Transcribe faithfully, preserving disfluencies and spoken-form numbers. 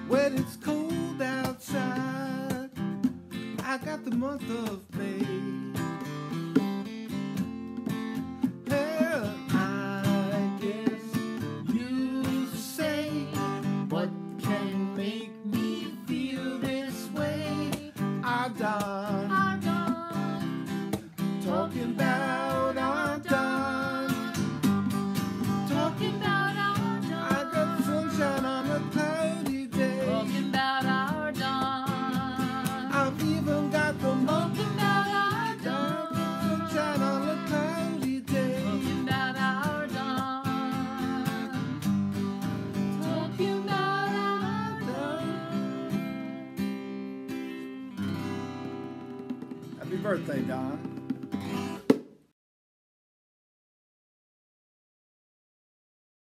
when it's cold outside. I got the month of May. Well, I guess you say, what can make me feel this way? Our dawn, Our dawn, talking about our dawn, talking about our dawn. I got sunshine on a cloudy day. Talking about our dawn. I've even got the month Talking about our dawn. sunshine on a cloudy day. Talking about our dawn. Talking about our dawn. Happy birthday, Don.